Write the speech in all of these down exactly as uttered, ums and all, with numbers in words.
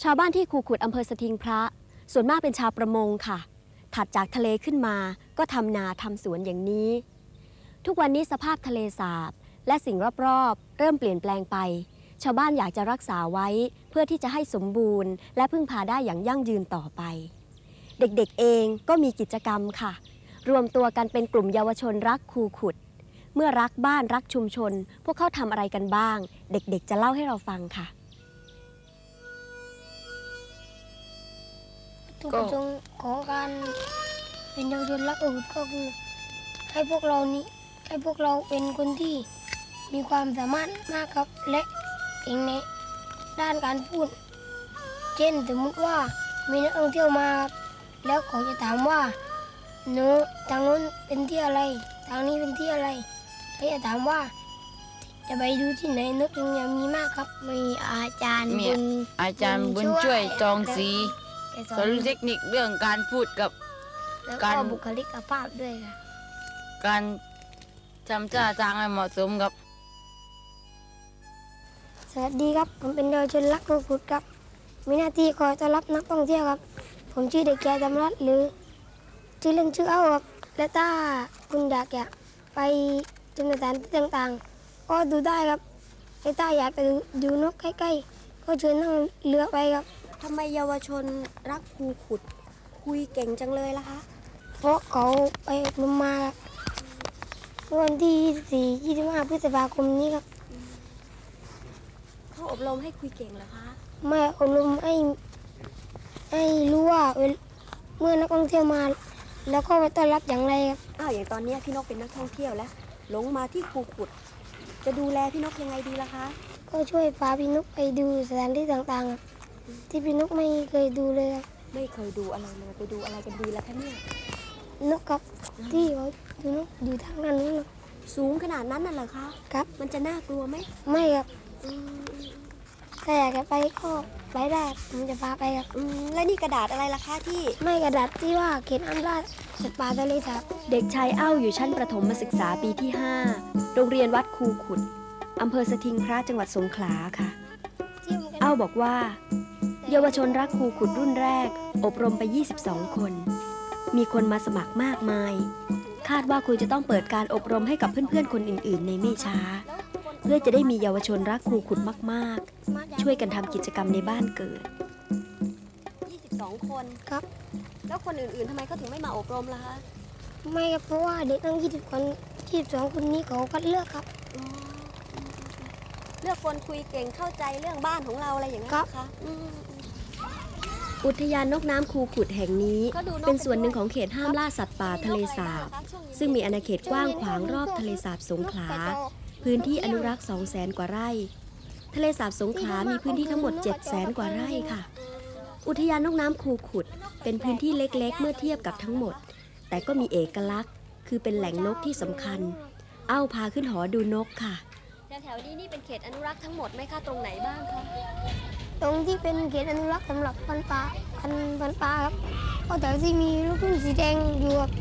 ชาวบ้านที่คูขุดอำเภอสถิงพระส่วนมากเป็นชาวประมงค่ะถัดจากทะเลขึ้นมาก็ทำนาทำสวนอย่างนี้ทุกวันนี้สภาพทะเลสาบและสิ่งรอบๆเริ่มเปลี่ยนแปลงไปชาวบ้านอยากจะรักษาไว้เพื่อที่จะให้สมบูรณ์และพึ่งพาได้อย่างยั่งยืนต่อไปเด็กๆเองก็มีกิจกรรมค่ะรวมตัวกันเป็นกลุ่มเยาวชนรักคูขุดเมื่อรักบ้านรักชุมชนพวกเขาทำอะไรกันบ้างเด็กๆจะเล่าให้เราฟังค่ะจุดประสงค์ของการเป็นเยาวชนรักคูขุดก็คือให้พวกเรานี้ให้พวกเราเป็นคนที่มีความสามารถมากครับและเก่งในด้านการพูดเช่นสมมติว่ามีนักท่องเที่ยวมาแล้วเขาจะถามว่าหนูทางนู้นเป็นที่อะไรทางนี้เป็นที่อะไรเขาจะถามว่าจะไปดูที่ไหนนกยังยังมีมากครับมีอาจารย์บุญอาจารย์บุญช่วยจองศรีสอนเทคนิคเรื่องการพูดกับการบุคลิกภาพด้วยค่ะการทำท่าทางให้เหมาะสมครับสวัสดีครับผมเป็นเยาวชนรักคูขุดครับมีหน้าที่คอยต้อนรับนักท่องเที่ยวครับผมชื่อเด็กชายธรรมรัตน์หรือชื่อเล่นชื่อเอ้าครับและถ้าคุณอยากจะไปชมสถานที่ต่างๆก็ดูได้ครับและถ้าอยากไปดูดูนกใกล้ๆก็เชิญนั่งเรือไปครับทำไมเยาวชนรักคูขุดคุยเก่งจังเลยล่ะคะเพราะเขาไปอบรมมาครับวันที่ยี่สิบสี่ ยี่สิบห้าพฤษภาคมนี้ครับเขาอบรมให้คุยเก่งเหรอคะไม่อบรมให้ให้รู้ว่าเมื่อนักท่องเที่ยวมาแล้วก็ไปต้อนรับอย่างไรครับอ้าวอย่างตอนนี้พี่นกเป็นนักท่องเที่ยวแล้วหลงมาที่คูขุดจะดูแลพี่นกยังไงดีล่ะคะก็ช่วยพาพี่นกไปดูสถานที่ต่างๆที่พี่นกไม่เคยดูเลยครับไม่เคยดูอะไรเลยไปดูอะไรกันดีล่ะคะเนี่ยนกครับที่เขาดูนกอยู่ทางนั้นนู้นสูงขนาดนั้นน่ะเหรอคะครับมันจะน่ากลัวไหมไม่ครับถ้าอยากจะไปก็ไปได้ผมจะพาไปครับและนี่กระดาษอะไรล่ะคะที่ไม่กระดาษที่ว่าเขียนอำนาจสัตว์ป่าทะเลสาบเด็กชายเอ้าอยู่ชั้นประถมศึกษาปีที่ห้าโรงเรียนวัดคูขุดอำเภอสถิงพระจังหวัดสงขลาค่ะเอ้าบอกว่าเยาวชนรักคูขุดรุ่นแรกอบรมไปยี่สิบสองคนมีคนมาสมัครมากมายคาดว่าครูจะต้องเปิดการอบรมให้กับเพื่อนๆคนอื่นๆในไม่ช้าเพื่อจะได้มีเยาวชนรักคูขุดมากๆช่วยกันทำกิจกรรมในบ้านเกิดยี่สิบสองคนครับแล้วคนอื่นๆทำไมเขาถึงไม่มาอบรมล่ะคะไม่ครับเพราะว่าเด็กตั้งยี่สิบคนยี่สิบสองคนนี้เขาคัดเลือกครับเลือกคนคุยเก่งเข้าใจเรื่องบ้านของเราอะไรอย่างนี้นะคะอุทยานนกน้ำคูขุดแห่งนี้เป็นส่วนหนึ่งของเขตห้ามล่าสัตว์ป่าทะเลสาบซึ่งมีอาณาเขตกว้างขวางรอบทะเลสาบสงขลาพื้นที่อนุรักษ์ สองแสน กว่าไร่ทะเลสาบสงขลามีพื้นที่ทั้งหมด เจ็ดแสน กว่าไร่ค่ะอุทยานนกน้ำคูขุดเป็นพื้นที่เล็กๆเมื่อเทียบกับทั้งหมดแต่ก็มีเอกลักษณ์คือเป็นแหล่งนกที่สำคัญเอ้าพาขึ้นหอดูนกค่ะแถวนี้นี่เป็นเขตอนุรักษ์ทั้งหมดไหมคะตรงไหนบ้างคะตรงที่เป็นเขตอนุรักษ์สำหรับพันธุ์ปลาพันธุ์พันธุ์ปลาครับก็แถวที่มีลูกพึ่งสีแดงอยู่ครับ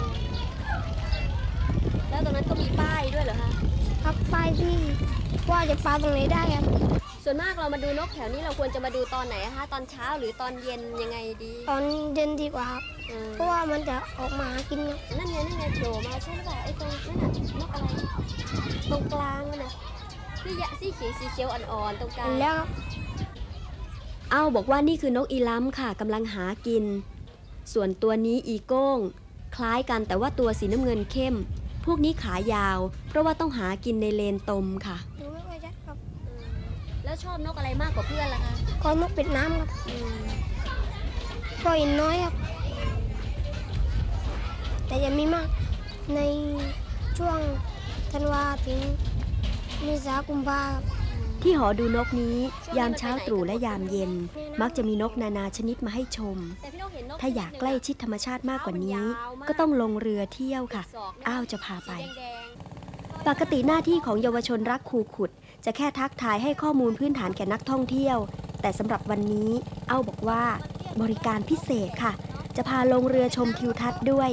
แล้วตรงนั้นก็มีป้ายด้วยเหรอคะครับป้ายที่ว่าจะปลาตรงไหนได้ครับส่วนมากเรามาดูนกแถวนี้เราควรจะมาดูตอนไหนคะตอนเช้าหรือตอนเย็นยังไงดีตอนเย็นดีกว่าครับเพราะว่ามันจะออกมากินนั่นไงนั่นไงโผล่มาใช่หรือเปล่าไอ้ตรงนั่นน่ะนกอะไรตรงกลางนั่นน่ะที่ยะสีเขียวสีเขียวอ่อนๆตรงกลางแล้วเอ้าบอกว่านี่คือนกอีล้ำค่ะกำลังหากินส่วนตัวนี้อีโก้งคล้ายกันแต่ว่าตัวสีน้ำเงินเข้มพวกนี้ขายาวเพราะว่าต้องหากินในเลนตมค่ะดูไม่ค่อยชัดครับแล้วชอบนกอะไรมากกว่าเพื่อนล่ะคะก็นกเป็ดน้ำครับก็เห็นน้อยครับแต่ยังมีมากในช่วงธันวาถึงเมษากุมภาพันธ์ที่หอดูนกนี้ยามเช้าตรู่และยามเย็นมักจะมีนกนานาชนิดมาให้ชมถ้าอยากใกล้ชิดธรรมชาติมากกว่านี้ก็ต้องลงเรือเที่ยวค่ะอ้าวจะพาไปปกติหน้าที่ของเยาวชนรักคูขุดจะแค่ทักทายให้ข้อมูลพื้นฐานแก่นักท่องเที่ยวแต่สำหรับวันนี้อ้าวบอกว่าบริการพิเศษค่ะจะพาลงเรือชมทิวทัศน์ด้วย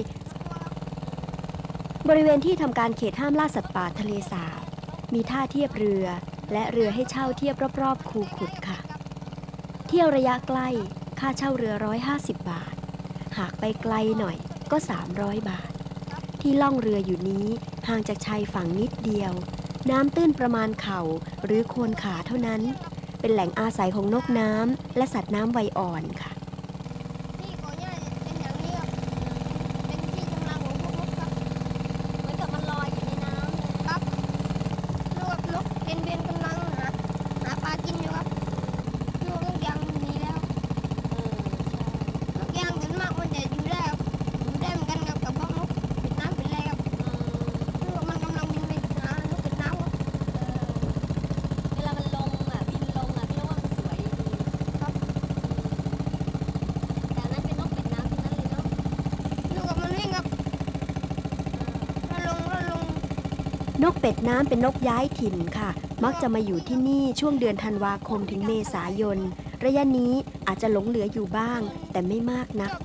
บริเวณที่ทำการเขตห้ามล่าสัตว์ป่าทะเลสาบมีท่าเทียบเรือและเรือให้เช่าเทียบรอบๆคูขุดค่ะทที่ยวระยะใกล้ค่าเช่าเรือร้อยห้าสิบบาทหากไปไกลหน่อยก็สามร้อยบาทที่ล่องเรืออยู่นี้ห่างจากชายฝั่งนิดเดียวน้ำตื้นประมาณเข่าหรือโคนขาเท่านั้นเป็นแหล่งอาศัยของนกน้ำและสัตว์น้ำวัยอ่อนค่ะนี่ก่อนเนี่ยเป็นอย่างนี้ครับเป็นที่กำลังของพวกนกครับเหมือนกับมันลอยอยู่ในน้ำครับลูกนกเป็นเบนกำลังหาหาปลากินอยู่ครับลูกนกยางมีแล้วนกยางส่วนมากมันจะอยู่ได้ครับอยู่ได้เหมือนกันครับกับพวกนกเป็ดน้ำเป็นไรครับลูกมันกำลังบินไปหานกเป็ดน้ำครับเวลามันลงอ่ะบินลงอ่ะพี่ว่ามันสวยดีครับแต่นั้นเป็นนกเป็ดน้ำทั้งนั้นเลยเนาะลูกกับมันวิ่งครับแล้วลงแล้วลงนกเป็ดน้ำเป็นนกย้ายถิ่นค่ะมักจะมาอยู่ที่นี่ช่วงเดือนธันวาคมถึงเมษายนระยะนี้อาจจะหลงเหลืออยู่บ้างแต่ไม่มากนัก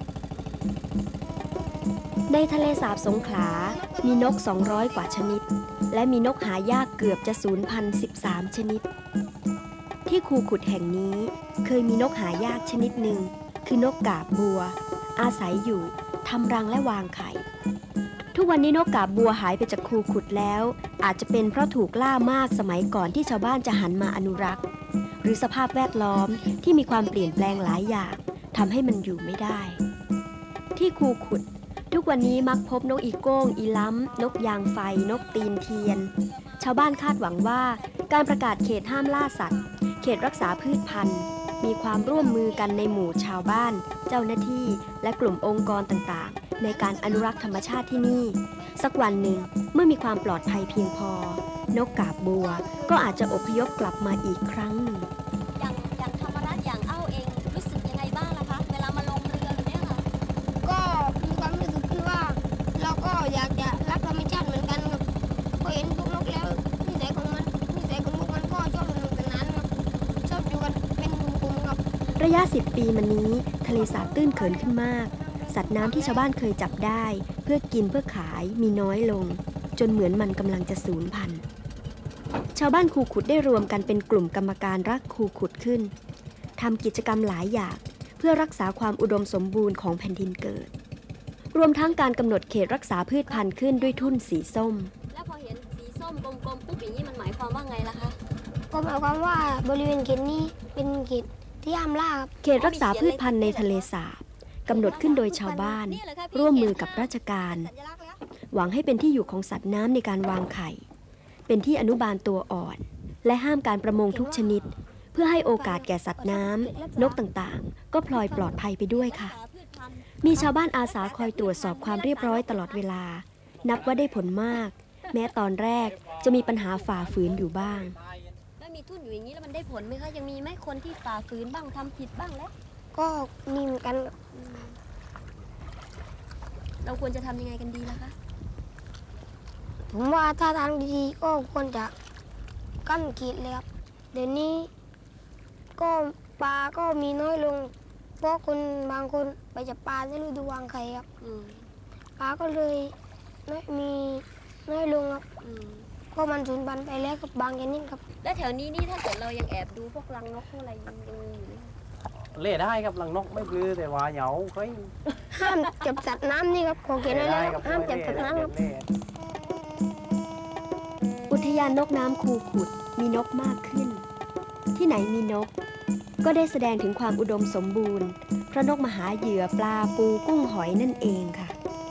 ในทะเลสาบสงขลามีนกสองร้อยกว่าชนิดและมีนกหายากเกือบจะสูญพันธุ์สิบสามชนิดที่คูขุดแห่งนี้เคยมีนกหายากชนิดหนึ่งคือนกกาบบัวอาศัยอยู่ทำรังและวางไข่ทุกวันนี้นกกาบบัวหายไปจากคูขุดแล้วอาจจะเป็นเพราะถูกล่ามากสมัยก่อนที่ชาวบ้านจะหันมาอนุรักษ์หรือสภาพแวดล้อมที่มีความเปลี่ยนแปลงหลายอย่างทำให้มันอยู่ไม่ได้ที่คูขุดทุกวันนี้มักพบนกอีโก้งอีล้ำนกยางไฟนกตีนเทียนชาวบ้านคาดหวังว่าการประกาศเขตห้ามล่าสัตว์เขตรักษาพืชพันธุ์มีความร่วมมือกันในหมู่ชาวบ้านเจ้าหน้าที่และกลุ่มองค์กรต่างๆในการอนุรักษ์ธรรมชาติที่นี่สักวันหนึ่งเมื่อมีความปลอดภัยเพียงพอนกกาบบัวก็อาจจะอพยพกลับมาอีกครั้งหนึ่งอย่างอย่างธรรมรัตน์อย่างเอ้าเองรู้สึกยังไงบ้างล่ะคะเวลามาลงเรือแบบนี้ค่ะก็มีความรู้สึกที่ว่าเราก็อยากจะรักธรรมชาติเหมือนกันครับพอเห็นพวกนกแล้วนิสัยของมันนิสัยของพวกมันก็ชอบสนุกสนานครับชอบอยู่กันเป็นกลุ่มๆครับระยะสิบปีมานี้ทะเลสาบตื้นเขินขึ้นมากสัตว์น้ำที่ชาวบ้านเคยจับได้เพื่อกินเพื่อขายมีน้อยลงจนเหมือนมันกำลังจะสูญพันธุ์ชาวบ้านคูขุดได้รวมกันเป็นกลุ่มกรรมการรักคูขุดขึ้นทำกิจกรรมหลายอย่างเพื่อรักษาความอุดมสมบูรณ์ของแผ่นดินเกิดรวมทั้งการกำหนดเขตรักษาพืชพันธุ์ขึ้นด้วยทุ่นสีส้มแล้วพอเห็นสีส้มกลมๆปุ๊บอย่างนี้มันหมายความว่าไงล่ะคะก็หมายความว่าบริเวณเขตนี้เป็นเขตที่ห้ามล่าครับเขตรักษาพืชพันธุ์ในทะเลสาบกำหนดขึ้นโดยชาวบ้านร่วมมือกับราชการหวังให้เป็นที่อยู่ของสัตว์น้ำในการวางไข่เป็นที่อนุบาลตัวอ่อนและห้ามการประมงทุกชนิดเพื่อให้โอกาสแก่สัตว์น้ำนกต่างๆก็พลอยปลอดภัยไปด้วยค่ะมีชาวบ้านอาสาคอยตรวจสอบความเรียบร้อยตลอดเวลานับว่าได้ผลมากแม้ตอนแรกจะมีปัญหาฝ่าฝืนอยู่บ้างแล้วมีทุ่นอยู่อย่างนี้แล้วมันได้ผลไหมคะยังมีไหมคนที่ฝ่าฝืนบ้างทำผิดบ้างแล้วก็มีเหมือนกันเราควรจะทำยังไงกันดีล่ะคะผมว่าถ้าทางดีๆก็ควรจะกั้นเขตเลยครับเดี๋ยวนี้ก็ปลาก็มีน้อยลงเพราะคนบางคนไปจับปลาในฤดูวางไข่ครับปลาก็เลยน้อยมีน้อยลงครับเพราะมันสูญพันธุ์ไปแล้วกับบางชนิดครับแล้วแถวนี้นี่ถ้าเกิดเรายังแอบดูพวกรังนกพวกอะไรยังมีอยู่ไหมเล่ได้ครับรังนกไม่ปลือแต่ว่าเหยาเฮ้ยห้ามจับสัตว์น้ำนี่ครับขอเขียนไว้แล้วห้ามจับสัตว์น้ำครับอุทยานนกน้ำคูขุดมีนกมากขึ้นที่ไหนมีนกก็ได้แสดงถึงความอุดมสมบูรณ์เพราะนกมาหาเหยื่อปลาปูกุ้งหอยนั่นเองค่ะ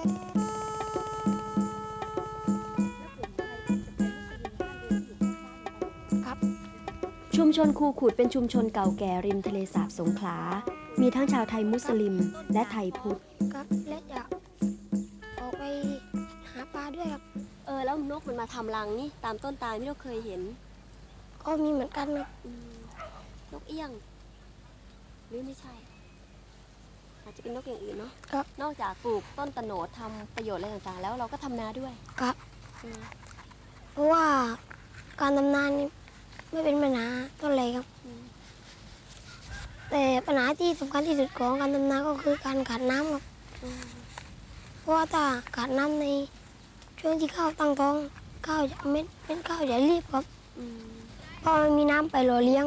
ชุมชนคูขุดเป็นชุมชนเก่าแก่ริมทะเลสาบสงขลามีทั้งชาวไทยมุสลิมและไทยพุทธครับและจะออกไปหาปลาด้วยครับเออแล้วนกมันมาทำรังนี่ตามต้นตาลที่เราเคยเห็นก็มีเหมือนกันนะนกเอี้ยงหรือไม่ใช่อาจจะเป็นนกอย่างอื่นเนาะครับนอกจากปลูกต้นตะโหนดทำประโยชน์อะไรต่างๆแล้วเราก็ทำนาด้วยครับเพราะว่าการทำนานี่ไม่เป็นปัญหาเท่าไหร่ครับแต่ปัญหาที่สำคัญที่สุดของการทำนาก็คือการขาดน้ำครับเพราะว่าถ้าขาดน้ำในช่วงที่ข้าวตั้งท้องข้าวจะเม็ดเป็นข้าวจะรีบครับเพราะมันมีน้ำไปหล่อเลี้ยงครับ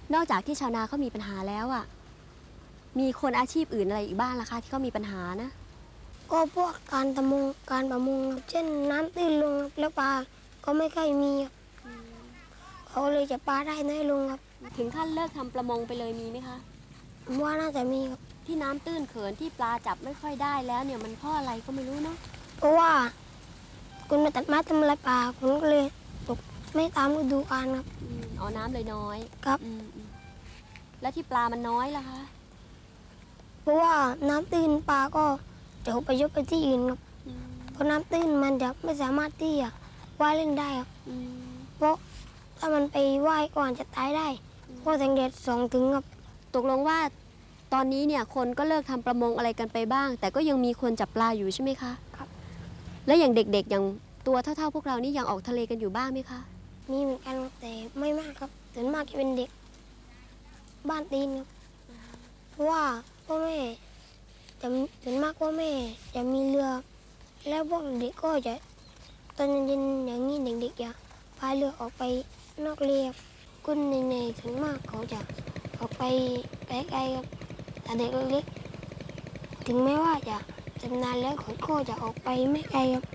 นอกจากที่ชาวนาเขามีปัญหาแล้วอ่ะมีคนอาชีพอื่นอะไรอีกบ้างล่ะคะที่เขามีปัญหานะก็พวกการประมงการประมงเช่นน้ำตื้นลงครับแล้วปลาก็ไม่ค่อยมีครับเขาเลยจะปลาได้น้อยลงครับถึงขั้นเลิกทำประมงไปเลยมีไหมคะผมว่าน่าจะมีครับที่น้ำตื้นเขินที่ปลาจับไม่ค่อยได้แล้วเนี่ยมันเพราะอะไรก็ไม่รู้เนาะเพราะว่าคุณมาตัดไม้ทำลายป่าคุณก็เลยตกไม่ตามฤดูกาลครับอ๋อน้ำเลยน้อยครับแล้วที่ปลามันน้อยล่ะคะเพราะว่าน้ำตื้นปลาก็จะอพยพไปที่อื่นครับเพราะน้ำตื้นมันจะไม่สามารถที่จะว่ายเล่นได้ครับเพราะถ้ามันไปว่ายก่อนจะตายได้เพราะแสงแดดส่องถึงครับตกลงว่าตอนนี้เนี่ยคนก็เลิกทำประมงอะไรกันไปบ้างแต่ก็ยังมีคนจับปลาอยู่ใช่ไหมคะครับแล้วอย่างเด็กๆอย่างตัวเท่าๆพวกเรานี่ยังออกทะเลกันอยู่บ้างไหมคะมีเหมือนกันแต่ไม่มากครับส่วนมากจะเป็นเด็กบ้านตีนครับเพราะว่าพ่อแม่จะส่วนมากพ่อแม่จะมีเรือแล้วพวกเด็กก็จะตอนเย็นๆอย่างนี้เด็กๆจะพายเรือออกไปนอกเรือกุ้นในๆส่วนมากเขาจะออกไปไกลๆครับแต่เด็กเล็กๆถึงแม้ว่าจะชำนาญแล้วเขาก็จะออกไปไม่ไกลครับ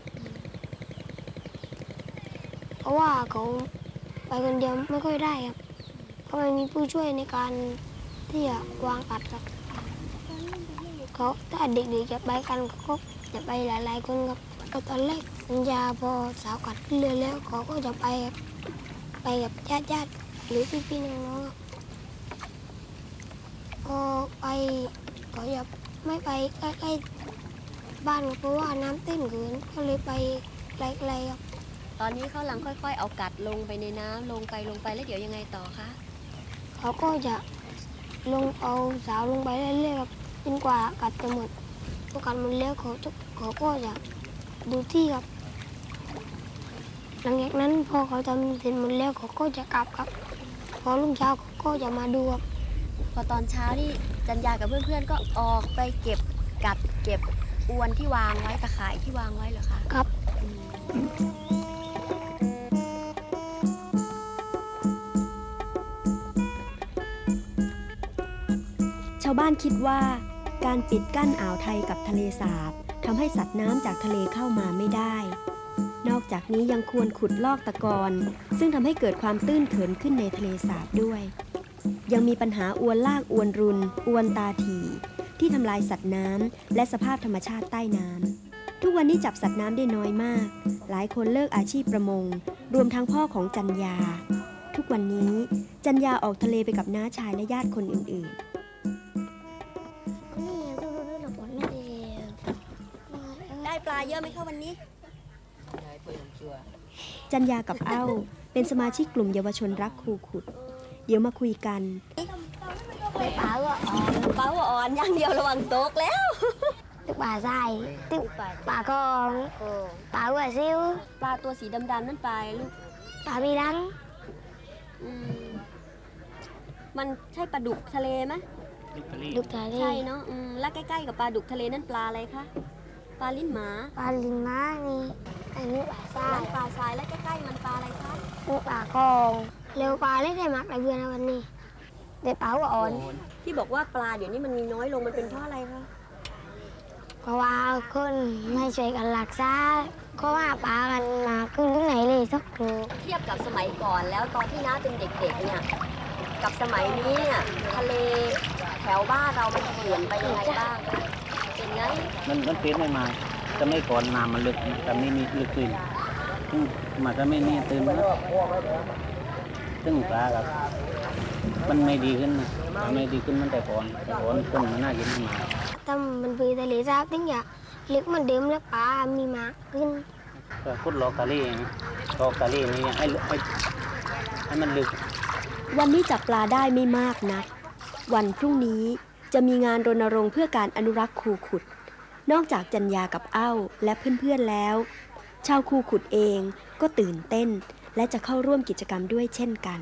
เพราะว่าเขาไปคนเดียวไม่ค่อยได้ครับเพราะไม่มีผู้ช่วยในการที่จะวางอัดครับเขาถ้าเด็กๆจะไปกันเขาก็จะไปหลายๆคนครับก็ตอนแรกสัญญาพอสาวกัดขึ้นเรือแล้วเขาก็จะไปครับไปกับญาติๆหรือพี่ๆน้องๆครับพอไปเขาจะไม่ไปใกล้ๆบ้านเพราะว่าน้ำตื้นเกินก็เลยไปไกลๆครับตอนนี้เขาหลังค่อยๆเอากัดลงไปในน้ำลงไปลงไปแล้วเดี๋ยวยังไงต่อคะเขาก็จะลงเอาสาวลงไปเรื่อยๆครับจนกว่ากัดจะหมดพอกัดหมดแล้วเขาเขาก็จะดูที่ครับหลังจากนั้นพอเขาทำเสร็จหมดแล้วเขาก็จะกลับครับพอรุ่งเช้าเขาก็จะมาดูครับพอตอนเช้านี่จันยากับเพื่อนๆก็ออกไปเก็บกัดเก็บอวนที่วางไว้ตะข่ายที่วางไว้เหรอคะครับชาวบ้านคิดว่าการปิดกั้นอ่าวไทยกับทะเลสาบทำให้สัตว์น้ำจากทะเลเข้ามาไม่ได้นอกจากนี้ยังควรขุดลอกตะกอนซึ่งทำให้เกิดความตื้นเขินขึ้นในทะเลสาบด้วยยังมีปัญหาอวนลากอวนรุนอวนตาถี่ที่ทำลายสัตว์น้ำและสภาพธรรมชาติใต้น้ำทุกวันนี้จับสัตว์น้ำได้น้อยมากหลายคนเลิกอาชีพประมงรวมทั้งพ่อของจันยาทุกวันนี้จันยาออกทะเลไปกับน้าชายและญาติคนอื่นๆได้ปลาเยอะไหมคะวันนี้จันยากับเอ้าเป็นสมาชิกกลุ่มเยาวชนรักครูขุดเดี๋ยวมาคุยกันไปปลาว่าอ่อนปลาว่าอ่อนอย่างเดียวระวังตกแล้วตึกปลาทรายตึกปลากองปลาว่าซิวปลาตัวสีดำๆนั่นปลาลูกปลามีรังมันใช่ปลาดุกทะเลไหมดุกทะเลใช่เนาะแล้วใกล้ๆกับปลาดุกทะเลนั่นปลาอะไรคะปลาลิ้นหมาปลาลิ้นหมานี่อันนี้ปลาทรายปลาทรายแล้วใกล้ๆมันปลาอะไรคะปลากองเร็วปลาเล็กได้มากในเบือนวันนี้เด็ดปลาอ่อนที่บอกว่าปลาเดี๋ยวนี้มันมีน้อยลงมันเป็นเพราะอะไรคะเพราะว่าคนไม่ช่วยกันรักษาเพราะว่าปลากันมาขึ้นที่ไหนเลยสักทีเทียบกับสมัยก่อนแล้วตอนที่น้าเป็นเด็กๆเนี่ยกับสมัยนี้เนี่ยทะเลแถวบ้านเรามันเปลี่ยนไปยังไงบ้างเป็นไงมันมันเปลี่ยนไม่มาจะไม่ก่อนน้ำมันลึกแต่ไม่มีลึกขึ้นมันจะไม่มีตื่นนะซึ่งปลาครับมันไม่ดีขึ้นนะมันไม่ดีขึ้นมันแต่ก่อนแต่ก่อนคนมันน่ากินมากถ้ามันไปทะเลสาบตั้งอย่างเล็กมันเดิมแล้วปลามีมากขึ้นก็ขุดลอกกะลี่ลอกกะลี่นี่ให้ให้ให้มันลึกวันนี้จับปลาได้ไม่มากนักวันพรุ่งนี้จะมีงานรณรงค์เพื่อการอนุรักษ์คูขุดนอกจากจันยากับเอ้าและเพื่อนๆแล้วชาวคูขุดเองก็ตื่นเต้นและจะเข้าร่วมกิจกรรมด้วยเช่นกัน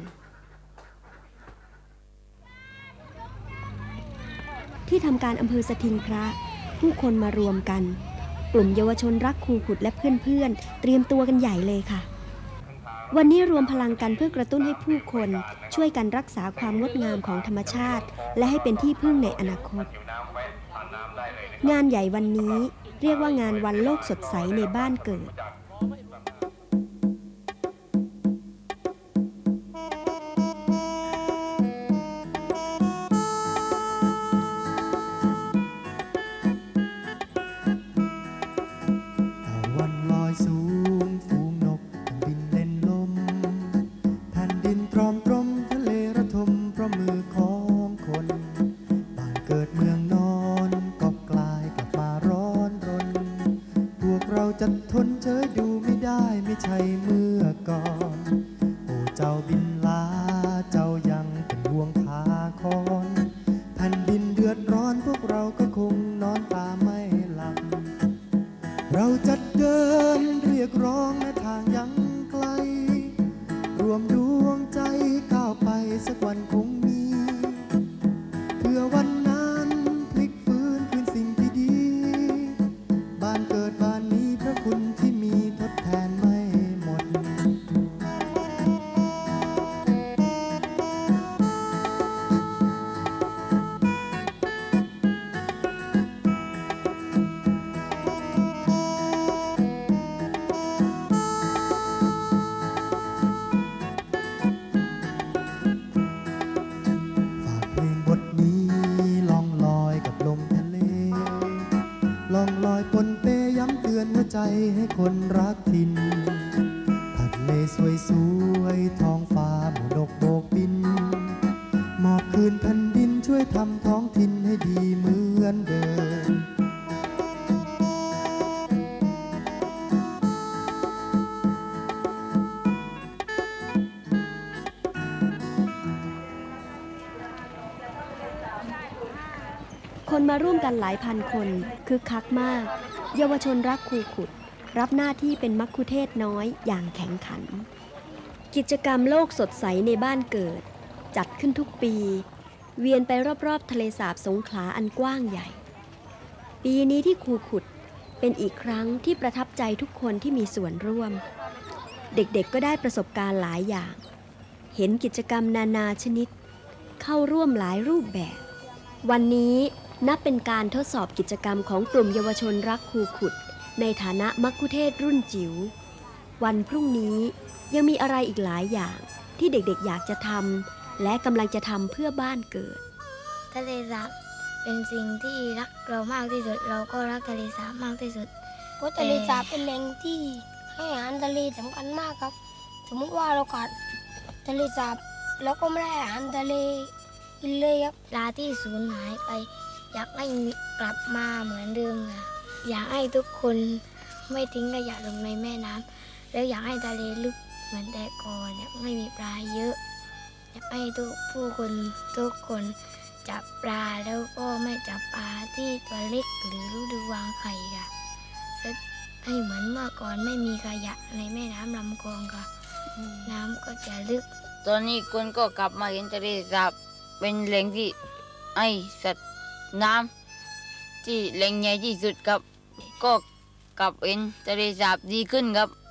ที่ทำการอำเภอสถิงพระผู้คนมารวมกันกลุ่มเยาวชนรักคูขุดและเพื่อนๆเตรียมตัวกันใหญ่เลยค่ะวันนี้รวมพลังกันเพื่อกระตุ้นให้ผู้คนช่วยกันรักษาความงดงามของธรรมชาติและให้เป็นที่พึ่งในอนาคตงานใหญ่วันนี้เรียกว่างานวันโลกสดใสในบ้านเกิดจะทนเฉยดูไม่ได้ไม่ใช่เมื่อก่อนโอ้เจ้าบินลาเจ้ายังเป็นห่วงพาคอนแผ่นดินเดือดร้อนพวกเราก็คงนอนตาไม่หลับเราจะเดินเรียกร้องแม้ทางยังไกลรวมดวงใจก้าวไปสักวันคงมีเพื่อวันนั้นพลิกฟื้นคืนสิ่งที่ดีบ้านเกิดบ้านนี้พระคุณที่มีทดแทนไม่หมดฝากเพลงบทนี้ล่องลอยกับลมทะเลล่องลอยปนเปย้ำเตือนหัวใจให้คนรักถิ่นทะเลสวยสวยท้องฟ้าหมู่นกโบกบินมอบคืนแผ่นดินช่วยทำท้องถิ่นให้ดีเหมือนเดิมคนมาร่วมกันหลายพันคนคึกคักมากเยาวชนรักครูขุดรับหน้าที่เป็นมัคคุเทศน้อยอย่างแข็งขันกิจกรรมโลกสดใสในบ้านเกิดจัดขึ้นทุกปีเวียนไปรอบๆทะเลสาบสงขลาอันกว้างใหญ่ปีนี้ที่ครูขุดเป็นอีกครั้งที่ประทับใจทุกคนที่มีส่วนร่วมเด็กๆก็ได้ประสบการณ์หลายอย่างเห็นกิจกรรมนานาชนิดเข้าร่วมหลายรูปแบบวันนี้นับเป็นการทดสอบกิจกรรมของกลุ่มเยาวชนรักครูขุดในฐานะมัคคุเทศรุ่นจิ๋ววันพรุ่งนี้ยังมีอะไรอีกหลายอย่างที่เด็กๆอยากจะทำและกำลังจะทำเพื่อบ้านเกิดทะเลสาบเป็นสิ่งที่รักเรามากที่สุดเราก็รักทะเลสาบมากที่สุดเพราะทะเลสาบเป็นแหล่งที่ให้อาหารทะเลสำคัญมากครับสมมติว่าเราขาดทะเลสาบเราก็ไม่ได้อาหารทะเลกินเลยครับปลาที่สูญหายไปอยากให้กลับมาเหมือนเดิมค่ะอยากให้ทุกคนไม่ทิ้งขยะลงในแม่น้ำแล้วอยากให้ทะเลลึกเหมือนแต่ก่อนอยากไม่มีปลาเยอะอยากให้ทุกผู้คนทุกคนจับปลาแล้วก็ไม่จับปลาที่ตัวเล็กหรือฤดูวางไข่ค่ะและให้เหมือนเมื่อก่อนไม่มีขยะในแม่น้ำลำคลองค่ะน้ำก็จะลึกตอนนี้คนก็กลับมาเห็นทะเลสาบเป็นแหล่งที่ไอสัตว์น้ำที่แหล่งใหญ่ที่สุดครับก็กลับเห็นทะเลสาบดีขึ้นครับ